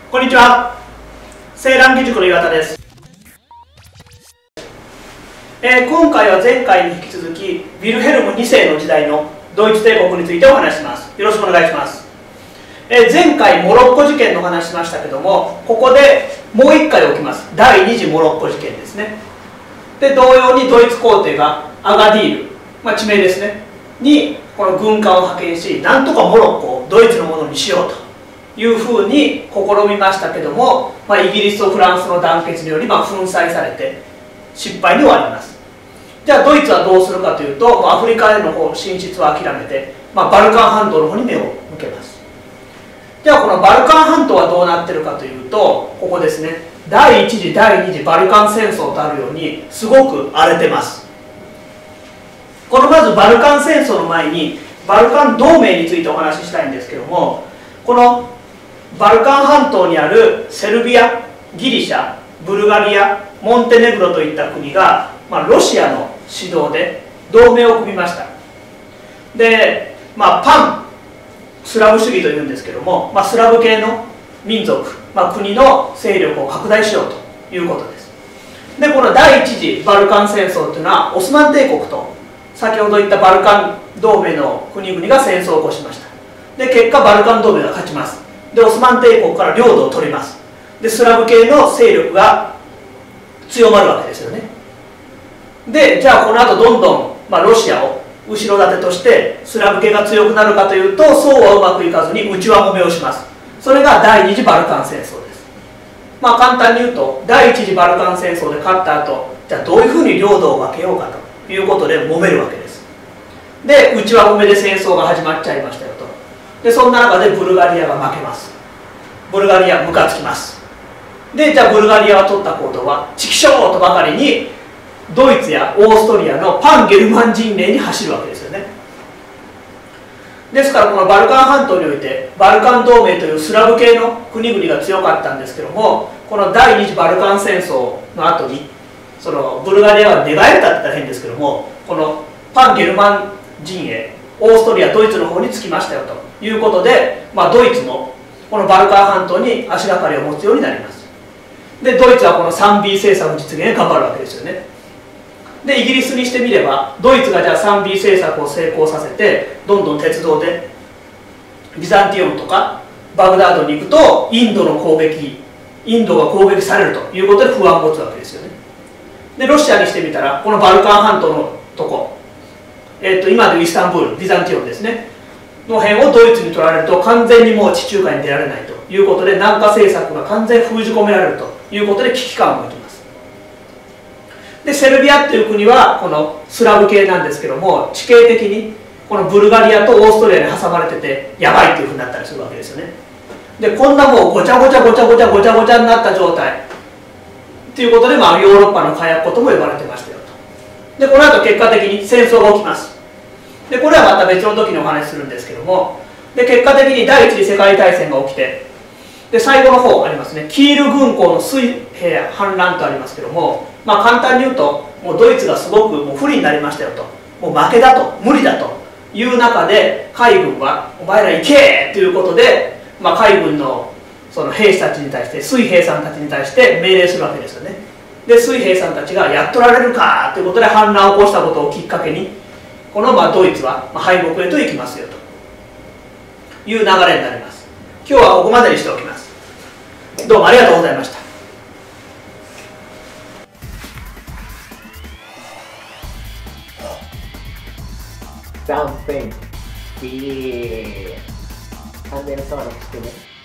こんにちは。青蘭義塾の岩田です。今回は前回に引き続きヴィルヘルム2世の時代のドイツ帝国についてお話しします。よろしくお願いします。前回モロッコ事件の話しましたけども、ここでもう1回起きます。第2次モロッコ事件ですね。で同様にドイツ皇帝がアガディール、地名ですねにこの軍艦を派遣し、なんとかモロッコをドイツのものにしようというふうに試みましたけども、イギリスとフランスの団結により粉砕されて失敗に終わります。じゃあドイツはどうするかというと、アフリカへの進出は諦めて、バルカン半島の方に目を向けます。じゃあこのバルカン半島はどうなってるかというと、ここですね、第1次第2次バルカン戦争とあるようにすごく荒れてます。このまずバルカン戦争の前にバルカン同盟についてお話ししたいんですけども、このバルカン半島にあるセルビア、ギリシャ、ブルガリア、モンテネグロといった国が、ロシアの指導で同盟を組みました。で、パンスラブ主義というんですけども、スラブ系の民族、国の勢力を拡大しようということです。でこの第一次バルカン戦争というのはオスマン帝国と先ほど言ったバルカン同盟の国々が戦争を起こしました。で結果バルカン同盟が勝ちます。でオスマン帝国から領土を取ります。でスラブ系の勢力が強まるわけですよね。でじゃあこの後どんどん、ロシアを後ろ盾としてスラブ系が強くなるかというと、そうはうまくいかずに内輪もめをします。それが第二次バルカン戦争です。簡単に言うと第一次バルカン戦争で勝った後、じゃあどういうふうに領土を分けようかということで揉めるわけです。で内輪もめで戦争が始まっちゃいましたよと。でそんな中でブルガリアが負けます。ブルガリアムカつきます。でじゃあブルガリアが取った行動はチキショーとばかりにドイツやオーストリアのパンゲルマン陣営に走るわけですよね。ですからこのバルカン半島においてバルカン同盟というスラブ系の国々が強かったんですけども、この第二次バルカン戦争の後にそのブルガリアは寝返れたって言ったら変ですけども、このパンゲルマン陣営オーストリアドイツの方につきましたよということで、ドイツもこのバルカン半島に足がかりを持つようになります。でドイツはこの 3B 政策の実現へ頑張るわけですよね。でイギリスにしてみればドイツがじゃあ 3B 政策を成功させてどんどん鉄道でビザンティオンとかバグダードに行くとインドが攻撃されるということで不安を持つわけですよね。でロシアにしてみたらこのバルカン半島のとこ、今でいうイスタンブールビザンティオンですねの辺をドイツに取られると完全にもう地中海に出られないということで南下政策が完全に封じ込められるということで危機感を持ちます。でセルビアという国はこのスラブ系なんですけども、地形的にこのブルガリアとオーストリアに挟まれててやばいというふうになったりするわけですよね。でこんなもうごちゃごちゃごちゃごちゃごちゃごちゃになった状態ということで、ヨーロッパの火薬庫とも呼ばれてましたよと。でこの後結果的に戦争が起きます。でこれはまた別の時にお話しするんですけども、で結果的に第一次世界大戦が起きて、で最後の方ありますね、キール軍港の水兵反乱とありますけども、簡単に言うともうドイツがすごくもう不利になりましたよと、もう負けだと無理だという中で海軍はお前ら行けということで、海軍のその兵士たちに対して水兵さんたちに対して命令するわけですよね。で水兵さんたちがやっとられるかということで反乱を起こしたことをきっかけにこのドイツは敗北へと行きますよという流れになります。今日はここまでにしておきます。どうもありがとうございました。 Something. チャンネル登録してね。